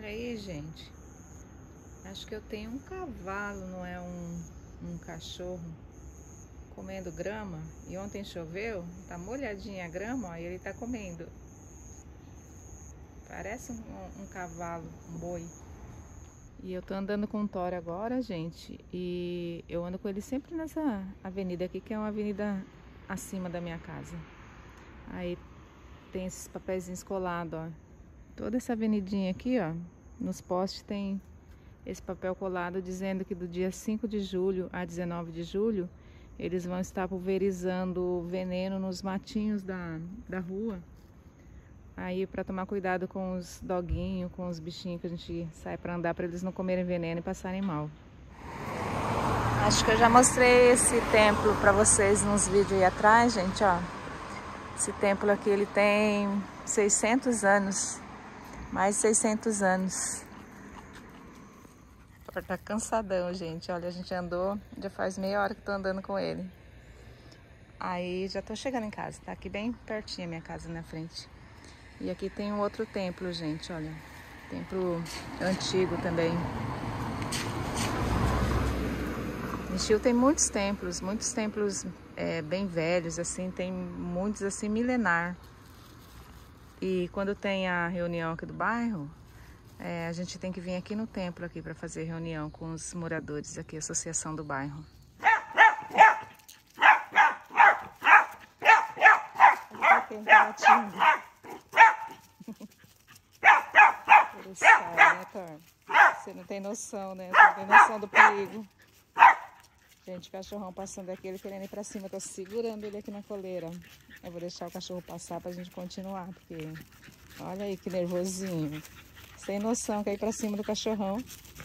Olha aí, gente. Acho que eu tenho um cavalo, não é um cachorro, comendo grama. E ontem choveu, tá molhadinha a grama, ó, e ele tá comendo. Parece um cavalo, um boi. E eu tô andando com o Thor agora, gente. E eu ando com ele sempre nessa avenida aqui, que é uma avenida acima da minha casa. Aí tem esses papeizinhos colados, ó. Toda essa avenidinha aqui, ó, nos postes tem esse papel colado dizendo que do dia 5 de julho a 19 de julho eles vão estar pulverizando veneno nos matinhos da rua. Aí para tomar cuidado com os doguinhos, com os bichinhos que a gente sai para andar, para eles não comerem veneno e passarem mal. Acho que eu já mostrei esse templo para vocês nos vídeos aí atrás, gente, ó. Esse templo aqui, ele tem 600 anos. Mais de 600 anos. Tá cansadão, gente. Olha, a gente andou, já faz meia hora que tô andando com ele. Aí já tô chegando em casa, tá aqui bem pertinho a minha casa na frente. E aqui tem um outro templo, gente, olha. Templo antigo também. Em Chile tem muitos templos bem velhos, assim, tem muitos assim milenar. E quando tem a reunião aqui do bairro, a gente tem que vir aqui no templo aqui para fazer reunião com os moradores aqui, a associação do bairro. Ele tá latindo. Ele sai, né, Thor? Você não tem noção, né? Você não tem noção do perigo. Gente, o cachorrão passando aqui, ele querendo ir pra cima. Eu tô segurando ele aqui na coleira. Eu vou deixar o cachorro passar pra gente continuar, porque olha aí que nervosinho. Sem noção, quer ir pra cima do cachorrão.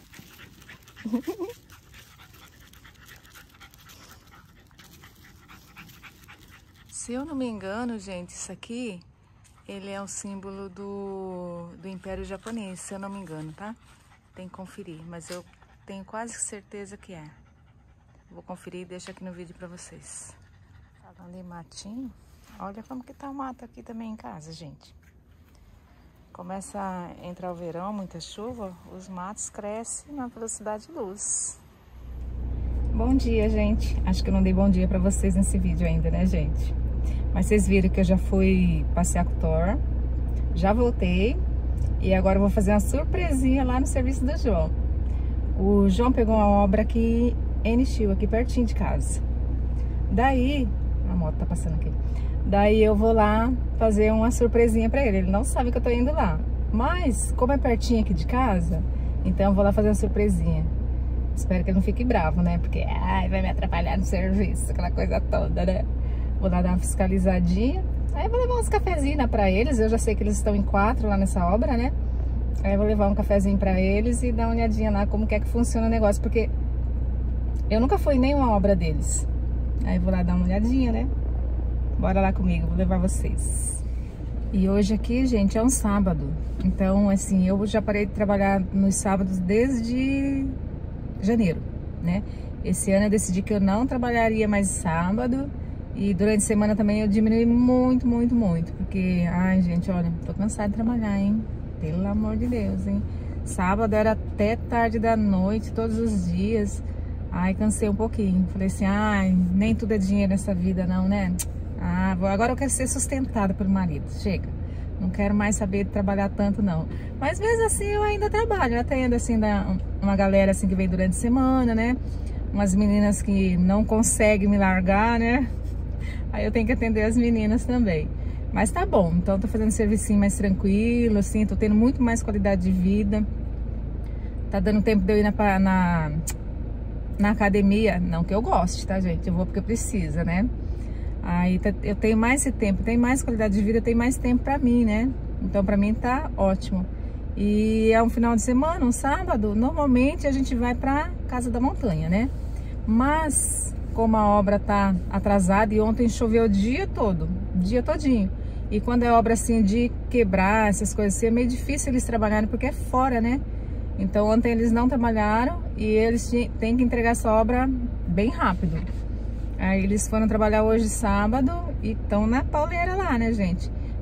Se eu não me engano, gente, isso aqui, ele é um símbolo do Império Japonês, se eu não me engano, tá? Tem que conferir, mas eu tenho quase certeza que é. Vou conferir e deixo aqui no vídeo pra vocês. Tá ali matinho. Olha como que tá o mato aqui também em casa, gente. Começa a entrar o verão, muita chuva, os matos crescem na velocidade de luz. Bom dia, gente. Acho que eu não dei bom dia pra vocês nesse vídeo ainda, né, gente? Mas vocês viram que eu já fui passear com o Thor. Já voltei. E agora eu vou fazer uma surpresinha lá no serviço do João. O João pegou uma obra aqui em Chile, aqui pertinho de casa. Daí, a moto tá passando aqui. Daí eu vou lá fazer uma surpresinha pra ele. Ele não sabe que eu tô indo lá. Mas, como é pertinho aqui de casa, então eu vou lá fazer uma surpresinha. Espero que ele não fique bravo, né? Porque vai me atrapalhar no serviço, aquela coisa toda, né? Vou lá dar uma fiscalizadinha. Aí eu vou levar uns cafezinhos pra eles. Eu já sei que eles estão em 4 lá nessa obra, né? Aí eu vou levar um cafezinho pra eles e dar uma olhadinha lá como que é que funciona o negócio. Porque eu nunca fui em nenhuma obra deles. Aí eu vou lá dar uma olhadinha, né? Bora lá comigo, vou levar vocês. E hoje aqui, gente, é um sábado. Então, assim, eu já parei de trabalhar nos sábados desde janeiro, né? Esse ano eu decidi que eu não trabalharia mais sábado. E durante a semana também eu diminui muito, muito, muito. Porque, ai, gente, olha, tô cansada de trabalhar, hein? Pelo amor de Deus, hein? Sábado era até tarde da noite, todos os dias. Ai, cansei um pouquinho. Falei assim, ai, nem tudo é dinheiro nessa vida não, né? Agora eu quero ser sustentada pelo marido. Chega. Não quero mais saber de trabalhar tanto, não. Mas mesmo assim eu ainda trabalho. Eu atendo, assim, uma galera assim que vem durante a semana, né? Umas meninas que não conseguem me largar, né? Aí eu tenho que atender as meninas também. Mas tá bom. Então tô fazendo um servicinho mais tranquilo, assim. Tô tendo muito mais qualidade de vida. Tá dando tempo de eu ir na academia. Não que eu goste, tá, gente? Eu vou porque precisa, né? Aí eu tenho mais esse tempo, tenho mais qualidade de vida, tenho mais tempo pra mim, né? Então pra mim tá ótimo. E é um final de semana, um sábado, normalmente a gente vai pra Casa da Montanha, né? Mas como a obra tá atrasada e ontem choveu o dia todo, o dia todinho. E quando é obra assim de quebrar, essas coisas assim, é meio difícil eles trabalharem porque é fora, né? Então ontem eles não trabalharam e eles têm que entregar essa obra bem rápido. Aí eles foram trabalhar hoje sábado e estão na pauleira lá, né, gente?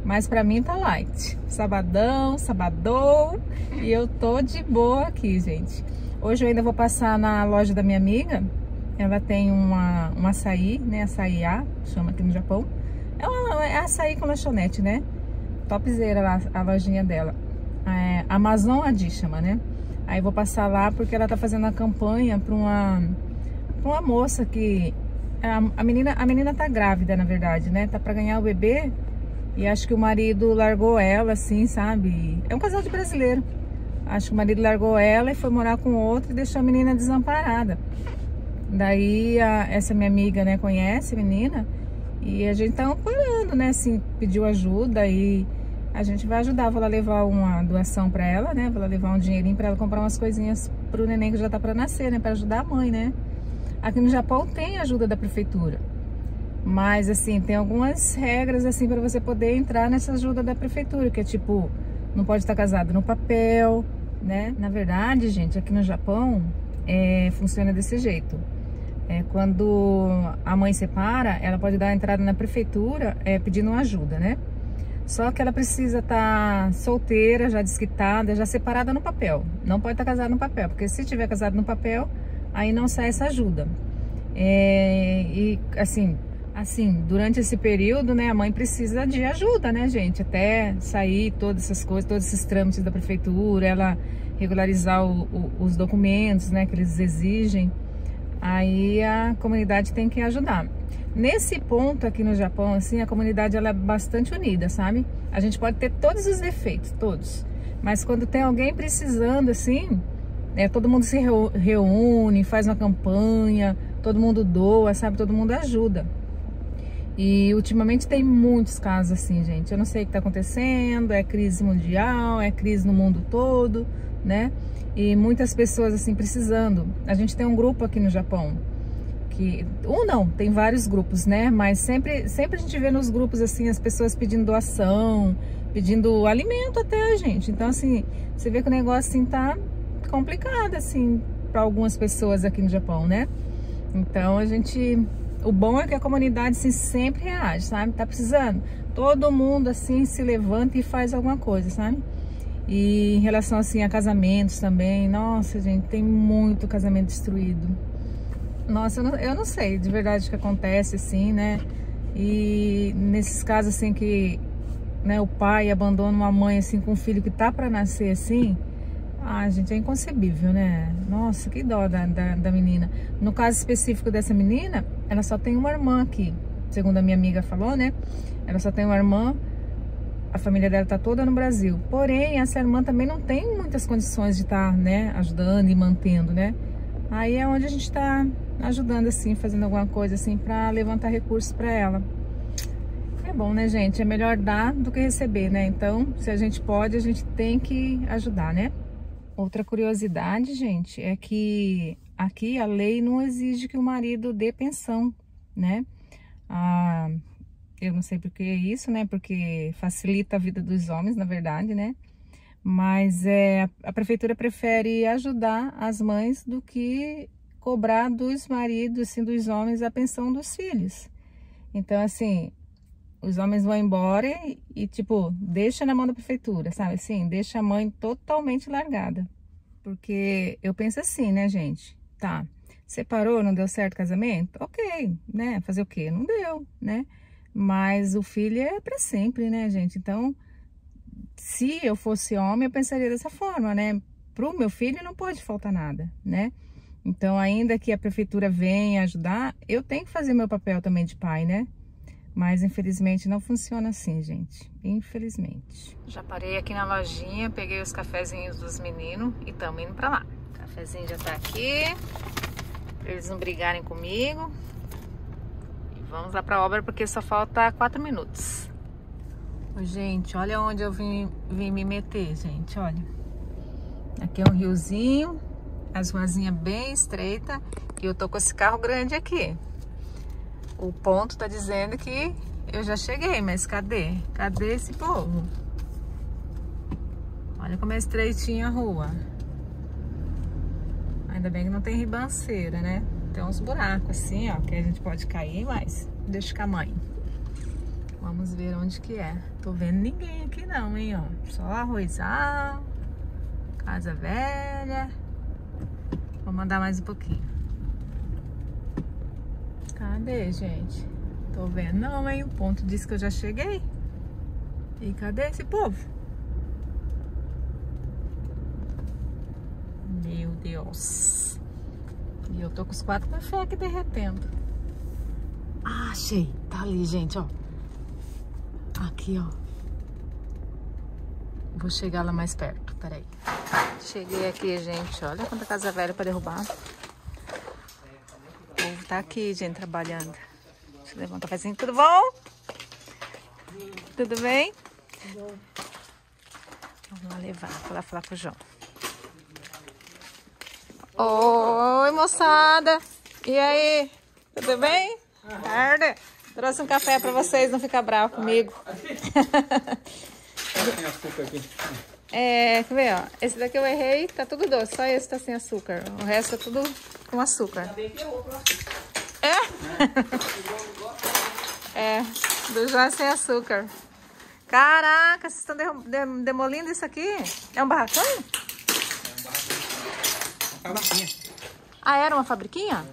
Mas pra mim tá light. Sabadão, sabadão. E eu tô de boa aqui, gente. Hoje eu ainda vou passar na loja da minha amiga. Ela tem um açaí, né? Açaiá, chama aqui no Japão. É açaí com lanchonete, né? Topzera lá, a lojinha dela. Amazon Adi chama, né? Aí vou passar lá porque ela tá fazendo a campanha pra uma moça que... A menina tá grávida, na verdade, né? Tá pra ganhar o bebê. E acho que o marido largou ela, assim, sabe? É um casal de brasileiro. Acho que o marido largou ela e foi morar com outro e deixou a menina desamparada. Daí, essa minha amiga, né, conhece a menina. E a gente tá amparando, né, assim, pediu ajuda e a gente vai ajudar. Vou lá levar uma doação pra ela, né? Vou lá levar um dinheirinho pra ela comprar umas coisinhas pro neném que já tá pra nascer, né? Pra ajudar a mãe, né? Aqui no Japão tem ajuda da prefeitura. Mas, assim, tem algumas regras, assim, para você poder entrar nessa ajuda da prefeitura, que é tipo, não pode estar casado no papel, né? Na verdade, gente, aqui no Japão, funciona desse jeito. Quando a mãe separa, ela pode dar a entrada na prefeitura pedindo uma ajuda, né? Só que ela precisa estar solteira, já desquitada, já separada no papel. Não pode estar casada no papel, porque se tiver casado no papel, aí não sai essa ajuda. E, assim, durante esse período, né, a mãe precisa de ajuda, né, gente? Até sair todas essas coisas, todos esses trâmites da prefeitura, ela regularizar os documentos, né, que eles exigem. Aí a comunidade tem que ajudar. Nesse ponto aqui no Japão, assim, a comunidade ela é bastante unida, sabe? A gente pode ter todos os defeitos, todos. Mas quando tem alguém precisando, assim, todo mundo se reúne, faz uma campanha, todo mundo doa, sabe? Todo mundo ajuda. E ultimamente tem muitos casos assim, gente. Eu não sei o que está acontecendo, é crise mundial, é crise no mundo todo, né? E muitas pessoas assim precisando. A gente tem um grupo aqui no Japão, tem vários grupos, né? Mas sempre a gente vê nos grupos assim as pessoas pedindo doação, pedindo alimento até, gente. Então assim, você vê que o negócio assim tá complicado assim para algumas pessoas aqui no Japão, né? Então o bom é que a comunidade assim, sempre reage, sabe? Tá precisando. Todo mundo assim se levanta e faz alguma coisa, sabe? E em relação assim a casamentos também, nossa, gente, tem muito casamento destruído. Nossa, eu não sei de verdade o que acontece assim, né? E nesses casos assim que, né, o pai abandona uma mãe assim com um filho que tá para nascer assim, gente, é inconcebível, né? Nossa, que dó da menina. No caso específico dessa menina, ela só tem uma irmã aqui, segundo a minha amiga falou, né? Ela só tem uma irmã, a família dela tá toda no Brasil. Porém, essa irmã também não tem muitas condições de estar, né, ajudando e mantendo, né? Aí é onde a gente tá ajudando, assim, fazendo alguma coisa, assim, pra levantar recursos pra ela. É bom, né, gente? É melhor dar do que receber, né? Então, se a gente pode, a gente tem que ajudar, né? Outra curiosidade, gente, é que aqui a lei não exige que o marido dê pensão, né? Eu não sei por que isso, né? Porque facilita a vida dos homens, na verdade, né? Mas a prefeitura prefere ajudar as mães do que cobrar dos maridos, assim, dos homens, a pensão dos filhos. Então, assim, os homens vão embora e tipo, deixa na mão da prefeitura, sabe? Assim, deixa a mãe totalmente largada. Porque eu penso assim, né, gente? Tá, separou, não deu certo o casamento? Ok, né? Fazer o quê? Não deu, né? Mas o filho é pra sempre, né, gente? Então, se eu fosse homem, eu pensaria dessa forma, né? Pro meu filho não pode faltar nada, né? Então, ainda que a prefeitura venha ajudar, eu tenho que fazer meu papel também de pai, né? Mas, infelizmente, não funciona assim, gente. Infelizmente. Já parei aqui na lojinha, peguei os cafezinhos dos meninos e estamos indo pra lá. O cafezinho já tá aqui, pra eles não brigarem comigo. E vamos lá pra obra, porque só falta 4 minutos. Gente, olha onde eu vim me meter, gente, olha. Aqui é um riozinho, as ruazinhas bem estreitas, e eu tô com esse carro grande aqui. O ponto tá dizendo que eu já cheguei, mas cadê? Cadê esse povo? Olha como é estreitinha a rua. Ainda bem que não tem ribanceira, né? Tem uns buracos assim, ó, que a gente pode cair, mas deixa com a mãe. Vamos ver onde que é. Tô vendo ninguém aqui não, hein, ó. Só arrozal, casa velha. Vou mandar mais um pouquinho. Cadê, gente? Tô vendo não, hein? O ponto diz que eu já cheguei. E cadê esse povo? Meu Deus. E eu tô com os 4 cafés aqui derretendo. Ah, achei. Tá ali, gente, ó. Aqui, ó. Vou chegar lá mais perto, peraí. Cheguei aqui, gente. Olha quanta casa velha pra derrubar. O povo tá aqui, gente, trabalhando. Deixa eu levar um cafezinho. Tudo bom? Tudo bem? Vamos lá levar, vou lá falar com o João. Oi, moçada. E aí? Tudo bem? Tarde. Trouxe um café pra vocês não ficar bravos comigo. Tem açúcar aqui. Quer ver, ó? Esse daqui eu errei, tá tudo doce. Só esse tá sem açúcar. O resto é tudo com açúcar. É, do João é sem açúcar. Caraca, vocês estão demolindo isso aqui? É um barracão? É uma fabriquinha. Ah, era uma fabriquinha?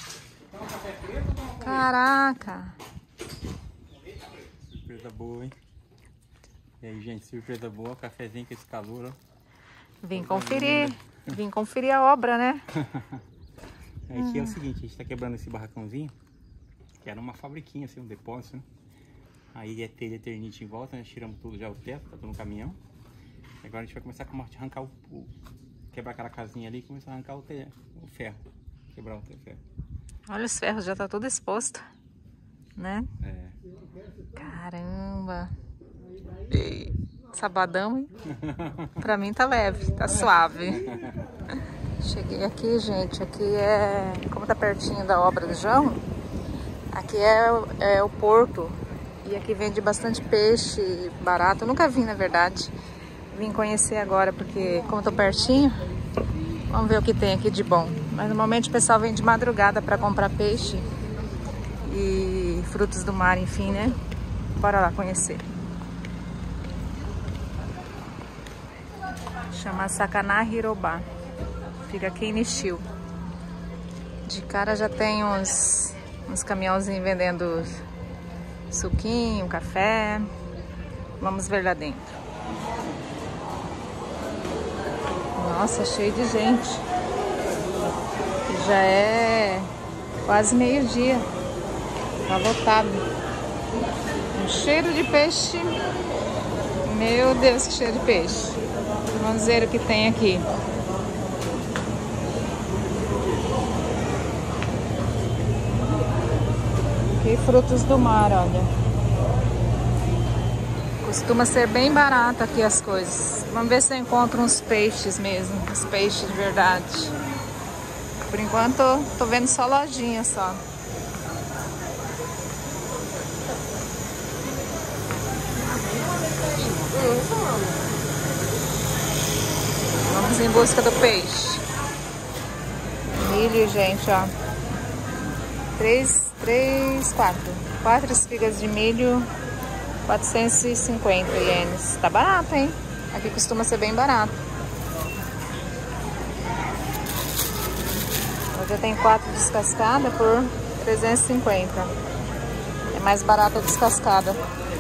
Caraca. Surpresa boa, hein? E aí, gente, surpresa boa. Cafezinho com esse calor, ó. Vim conferir a obra, né? Aqui é o seguinte, a gente tá quebrando esse barracãozinho, que era uma fabriquinha, assim, um depósito, né? Aí é telha eternite em volta, né? Tiramos tudo já, o teto, tá tudo no caminhão. E agora a gente vai começar a arrancar quebrar aquela casinha ali e começar a arrancar o ferro. Quebrar o ferro. Olha, os ferros já tá tudo exposto, né? É. Caramba. E sabadão, hein? Pra mim tá leve, tá suave. Cheguei aqui, gente. Aqui é... Como tá pertinho da obra do João, aqui é o porto. E aqui vende bastante peixe barato. Eu nunca vim, na verdade. Vim conhecer agora, porque como tô pertinho, vamos ver o que tem aqui de bom. Mas normalmente o pessoal vem de madrugada para comprar peixe e frutos do mar, enfim, né? Bora lá conhecer. Chama Sakaná Hirobá. Fica aqui em Nishio. De cara já tem uns caminhãozinhos vendendo suquinho, café. Vamos ver lá dentro. Nossa, cheio de gente. Já é quase meio-dia. Tá lotado. Um cheiro de peixe. Meu Deus, que cheiro de peixe. Vamos ver o que tem aqui. E frutos do mar, olha. Costuma ser bem barato aqui as coisas. Vamos ver se eu encontro uns peixes mesmo. Uns peixes de verdade. Por enquanto, tô vendo só lojinha só. Vamos em busca do peixe. Milho, gente, ó. 4 espigas de milho, 450 ienes. Tá barato, hein? Aqui costuma ser bem barato. Hoje tem 4 descascadas por 350. É mais barata a descascada.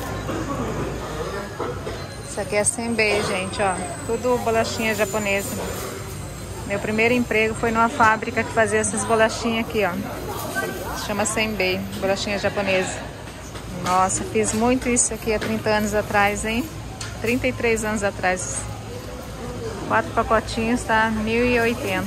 Isso aqui é senbei, gente, ó. Tudo bolachinha japonesa. Meu primeiro emprego foi numa fábrica que fazia essas bolachinhas aqui, ó. Chama senbei, bolachinha japonesa. Nossa, fiz muito isso aqui há 30 anos atrás, hein? 33 anos atrás. 4 pacotinhos, tá? 1.080.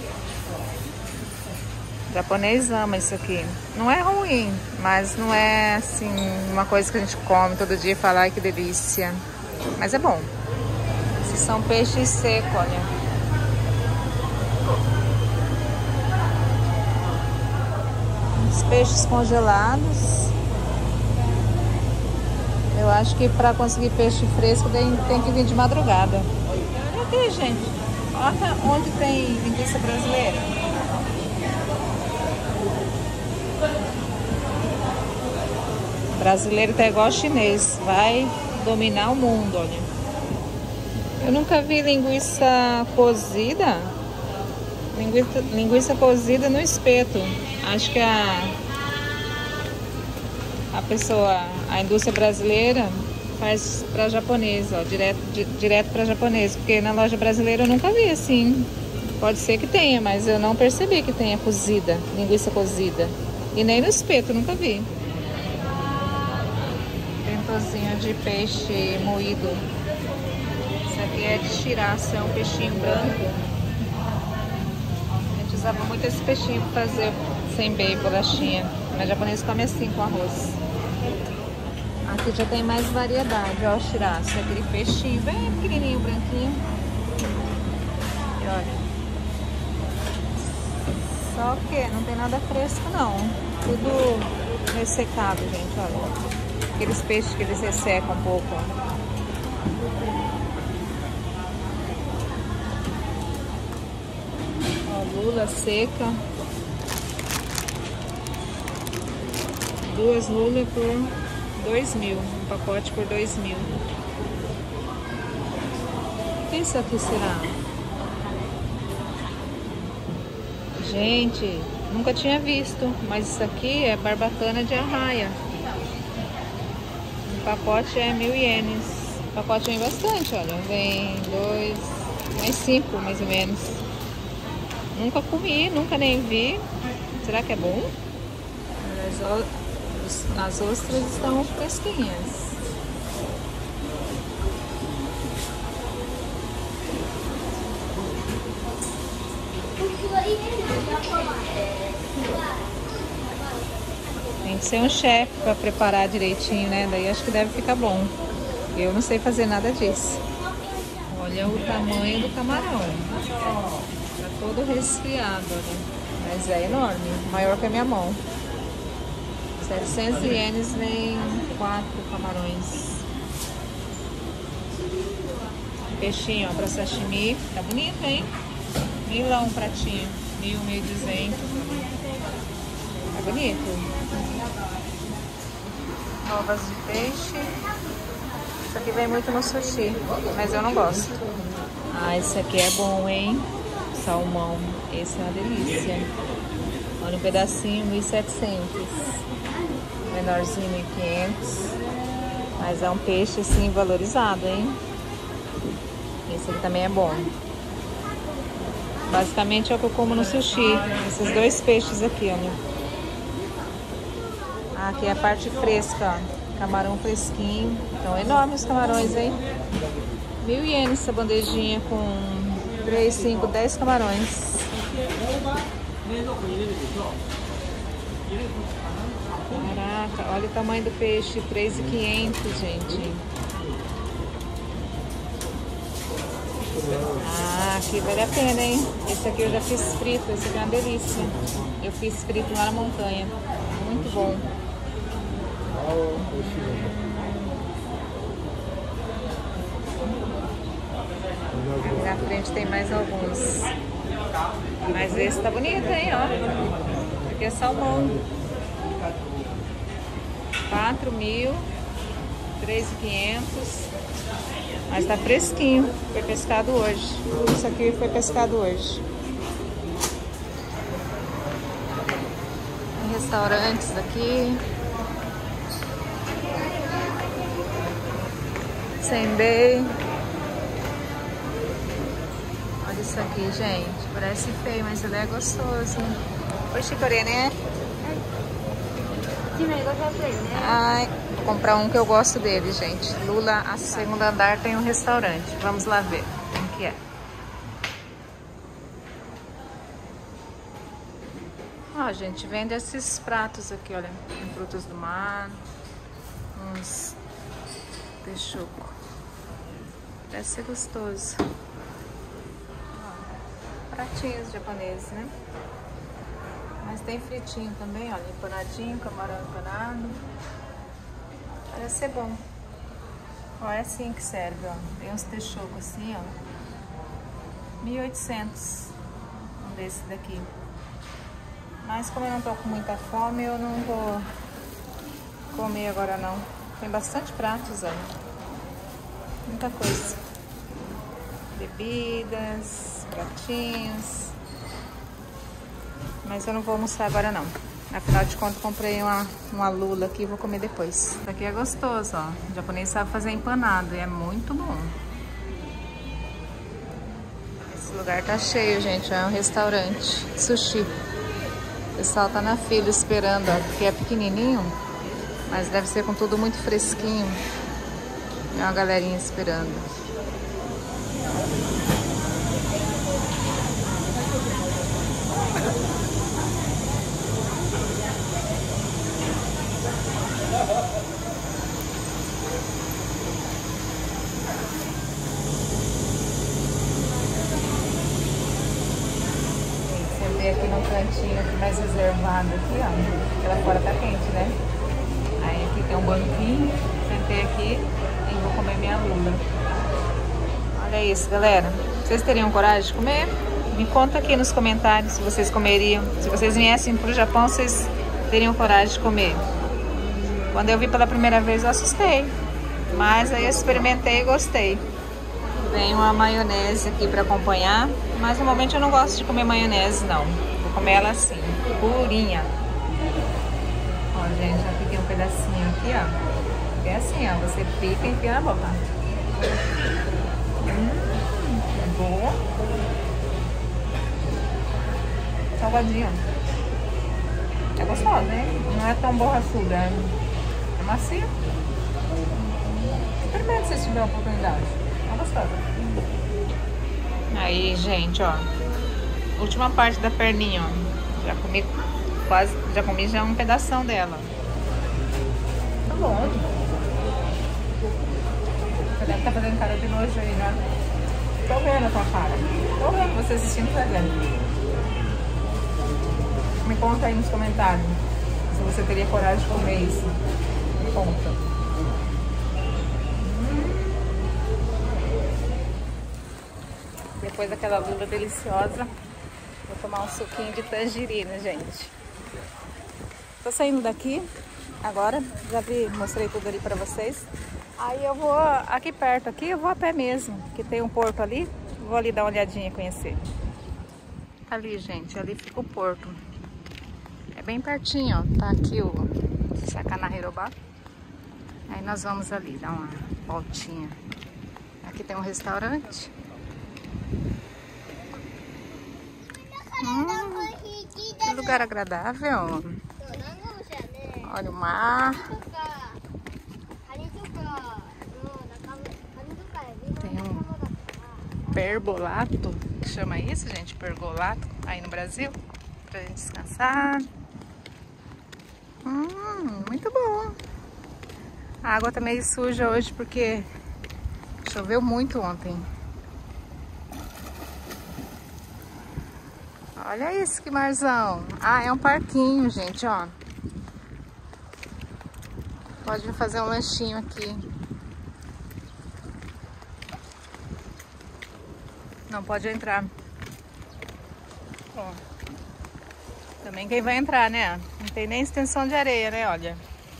O japonês ama isso aqui. Não é ruim, mas não é, assim, uma coisa que a gente come todo dia e fala, ai, que delícia. Mas é bom. Esses são peixes secos, olha. Os peixes congelados. Eu acho que para conseguir peixe fresco tem que vir de madrugada. Olha aqui, gente. Olha onde tem linguiça brasileira. Brasileiro tá igual chinês, vai dominar o mundo, olha. Eu nunca vi linguiça cozida. Linguiça cozida no espeto. Acho que a indústria brasileira faz para japonês, ó, direto para japonês, porque na loja brasileira eu nunca vi assim. Pode ser que tenha, mas eu não percebi que tenha cozida, linguiça cozida. E nem no espeto, nunca vi. Tentozinho de peixe moído. Isso aqui é de shirasu, é um peixinho branco. A gente usava muito esse peixinho para fazer senbei, bolachinha. Mas japonês come assim, com arroz. Aqui já tem mais variedade, ó, o shirasu, aquele peixinho bem pequenininho, branquinho. E olha. Só que não tem nada fresco não, tudo ressecado, gente, olha. Aqueles peixes que eles ressecam um pouco, ó. Ó, lula seca. 2 lulas por 2.000, um pacote por 2.000. O que isso aqui será? Gente, nunca tinha visto, mas isso aqui é barbatana de arraia. O pacote é 1.000 ienes. O pacote vem bastante, olha. Vem 2, mais 5 mais ou menos. Nunca comi, nunca nem vi. Será que é bom? As ostras estão fresquinhas. Tem que ser um chefe para preparar direitinho, né? Daí acho que deve ficar bom. Eu não sei fazer nada disso. Olha o tamanho do camarão. Tá todo resfriado, olha. Mas é enorme, maior que a minha mão. 700 ienes vem 4 camarões. Peixinho, ó, pra sashimi. Tá bonito, hein? 1.000 lá um pratinho. 1.000, 1.200. Tá bonito. Ovas de peixe. Isso aqui vem muito no sushi, mas eu não gosto. Ah, esse aqui é bom, hein? Salmão. Esse é uma delícia. Olha um pedacinho, 1.700. Menorzinho, 1.500. Mas é um peixe assim valorizado, hein? Esse aqui também é bom. Basicamente é o que eu como no sushi. Esses 2 peixes aqui, olha. Ah, aqui é a parte fresca, ó. Camarão fresquinho. Então, enormes os camarões, hein? 1.000 ienes essa bandejinha com 3, 5, 10 camarões. Caraca, olha o tamanho do peixe, 3.500, gente. Ah, aqui vale a pena, hein? Esse aqui eu já fiz frito, esse aqui é uma delícia. Eu fiz frito lá na montanha. Muito bom. Aqui na frente tem mais alguns. Mas esse tá bonito, hein? Ó. Aqui é salmão. 4.000, 3.500. Mas tá fresquinho. Foi pescado hoje. Tudo isso aqui foi pescado hoje. Tem restaurantes aqui. Senbei. Olha isso aqui, gente. Parece feio, mas ele é gostoso. Oxi, Coreia, né? Ai, vou comprar um que eu gosto dele, gente. Lula, a segundo andar tem um restaurante. Vamos lá ver como que é. Ó, gente, vende esses pratos aqui, olha. Tem frutos do mar, uns peixuco. Parece ser gostoso. Ó, pratinhos japoneses, né? Mas tem fritinho também, olha, empanadinho, camarão empanado. Parece ser bom. Ó, é assim que serve, ó. Tem uns texucos assim, ó. 1.800. Um desse daqui. Mas como eu não tô com muita fome, eu não vou comer agora não. Tem bastante pratos, olha. Muita coisa. Bebidas, pratinhos. Mas eu não vou almoçar agora não. Afinal de contas, comprei uma lula aqui e vou comer depois. Isso aqui é gostoso, ó. O japonês sabe fazer empanado e é muito bom. Esse lugar tá cheio, gente. É um restaurante. Sushi. O pessoal tá na fila esperando, ó, porque é pequenininho. Mas deve ser com tudo muito fresquinho. Tem uma galerinha esperando. Aqui no cantinho aqui mais reservado aqui, ó, porque lá fora tá quente, né? Aí aqui tem um banquinho, sentei aqui e vou comer minha lula. Olha isso, galera. Vocês teriam coragem de comer? Me conta aqui nos comentários se vocês comeriam. Se vocês viessem pro Japão, vocês teriam coragem de comer. Quando eu vi pela primeira vez, eu assustei. Mas aí eu experimentei e gostei. Tem uma maionese aqui para acompanhar, mas normalmente eu não gosto de comer maionese, não. Vou comer ela assim, purinha. Ó, gente, já piquei um pedacinho aqui, ó. É assim, ó, você pica e enfia na boca. É boa. Salgadinho. É gostosa, né? Não é tão borrachuda, é macia. Experimente se tiver a oportunidade. É gostosa. Aí, gente, ó. Última parte da perninha, ó. Já comi quase, já um pedação dela. Tá bom. Você deve estar fazendo cara de nojo aí, né? Tô vendo a tua cara. Tô vendo você assistindo, tá vendo? Me conta aí nos comentários se você teria coragem de comer isso. Me conta. Depois daquela lula deliciosa, vou tomar um suquinho de tangerina, gente. Tô saindo daqui agora, já mostrei tudo ali pra vocês. Aí eu vou aqui perto, aqui eu vou a pé mesmo, que tem um porto ali. Vou ali dar uma olhadinha, conhecer. Ali, gente, ali fica o porto. É bem pertinho, ó. Tá aqui o Sakanahirobá. Aí nós vamos ali dar uma voltinha. Aqui tem um restaurante. Que lugar agradável. Olha o mar. Tem um pergolato, que chama isso, gente, pergolato, aí no Brasil, pra gente descansar. Muito bom. A água tá meio suja hoje porque choveu muito ontem. Olha isso, que marzão. Ah, é um parquinho, gente, ó. Pode vir fazer um lanchinho aqui. Não pode entrar. Ó. Também quem vai entrar, né? Não tem nem extensão de areia, né? Olha.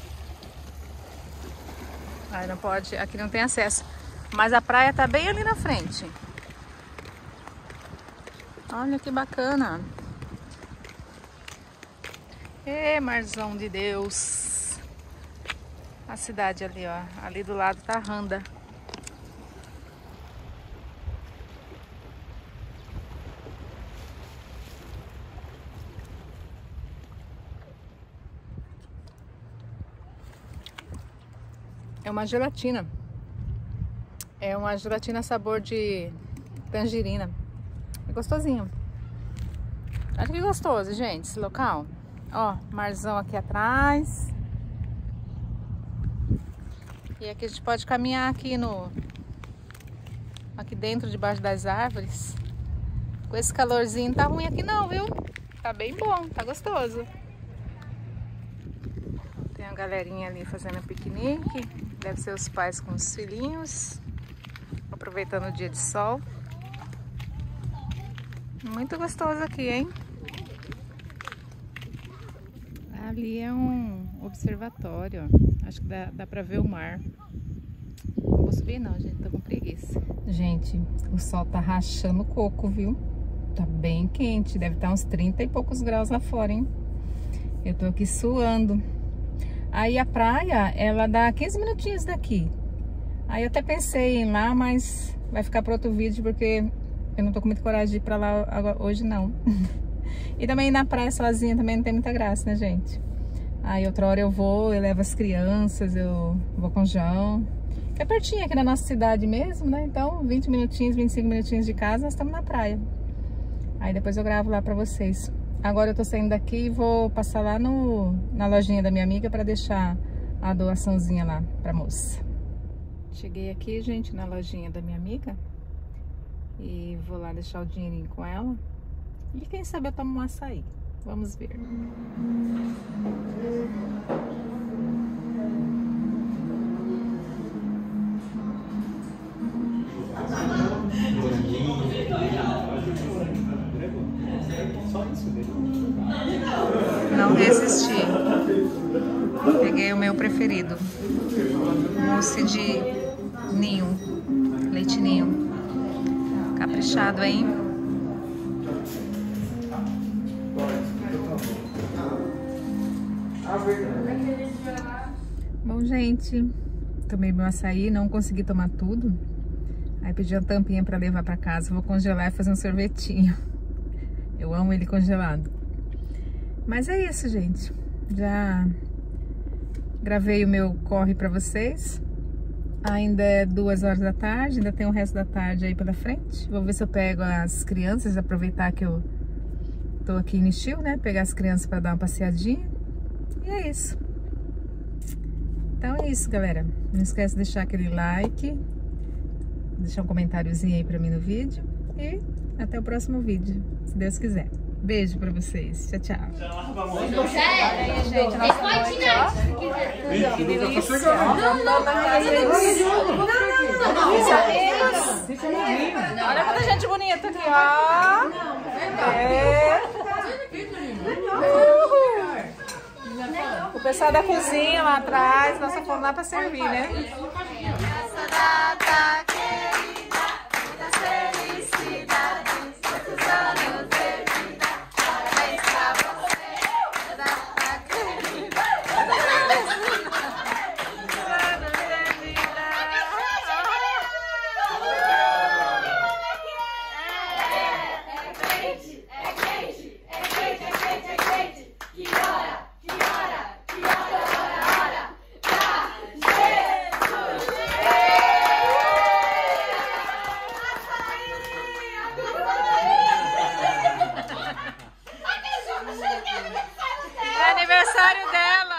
Aí não pode, aqui não tem acesso. Mas a praia tá bem ali na frente. Olha que bacana. Ê, marzão de Deus. A cidade ali, ó. Ali do lado tá Handa. É uma gelatina. É uma gelatina sabor de tangerina. É gostosinho. Olha que gostoso, gente, esse local. Ó, marzão aqui atrás. E aqui a gente pode caminhar aqui aqui dentro, debaixo das árvores. Com esse calorzinho, não tá ruim aqui não, viu? Tá bem bom, tá gostoso. Tem uma galerinha ali fazendo piquenique. Deve ser os pais com os filhinhos. Aproveitando o dia de sol. Muito gostoso aqui, hein? Ali é um observatório, ó. Acho que dá pra ver o mar. Não vou subir não, gente, tô com preguiça. Gente, o sol tá rachando o coco, viu? Tá bem quente, deve estar uns 30 e poucos graus lá fora, hein? Eu tô aqui suando. Aí a praia, ela dá 15 minutinhos daqui. Aí eu até pensei em ir lá, mas vai ficar para outro vídeo, porque eu não tô com muita coragem de ir pra lá hoje, não. E também ir na praia sozinha também não tem muita graça, né, gente? Aí outra hora eu levo as crianças, eu vou com o João. Que é pertinho aqui na nossa cidade mesmo, né? Então, 20 minutinhos, 25 minutinhos de casa, nós estamos na praia. Aí depois eu gravo lá pra vocês. Agora eu tô saindo daqui e vou passar lá na lojinha da minha amiga pra deixar a doaçãozinha lá pra moça. Cheguei aqui, gente, na lojinha da minha amiga. E vou lá deixar o dinheirinho com ela. E quem sabe eu tomo um açaí. Vamos ver. Não resisti. Peguei o meu preferido. Mousse de ninho. Leite ninho. Caprichado, hein? Bom, gente, tomei meu açaí, não consegui tomar tudo. Aí pedi uma tampinha pra levar pra casa. Vou congelar e fazer um sorvetinho. Eu amo ele congelado. Mas é isso, gente. Já gravei o meu corre pra vocês. Ainda é 2 horas da tarde, ainda tem o resto da tarde aí pela frente. Vou ver se eu pego as crianças, aproveitar que eu tô aqui em Nishio, né? Pegar as crianças pra dar uma passeadinha. E é isso. Então é isso, galera. Não esquece de deixar aquele like, deixar um comentáriozinho aí pra mim no vídeo. E até o próximo vídeo, se Deus quiser. Beijo pra vocês. Tchau, tchau. Aí, gente, nossa noite, ó. Que delícia. Olha quanta gente bonita aqui, ó. O pessoal da cozinha lá atrás, nós só fomos lá pra servir, né? Essa data querida, muitas felicidades, muitos anos de vida, parabéns pra você, data querida, anos de vida. É quente, é quente, é quente, é quente, é quente, que hora? É aniversário dela!